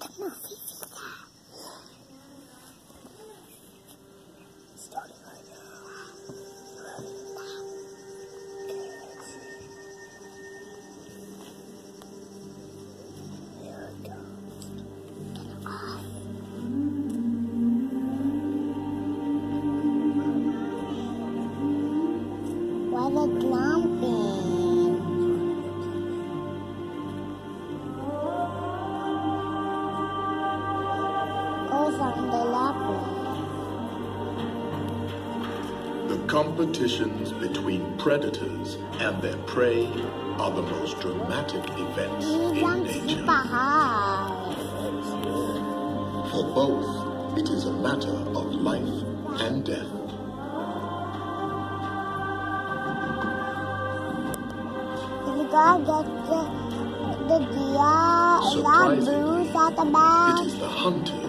Starting right now. Ready? Okay, let's see. Here it goes. What is lumping? Goes on the left. The competitions between predators and their prey are the most dramatic events in nature. For both, it is a matter of life and death. We gotta get the deer and that bruise at the back. It is the hunted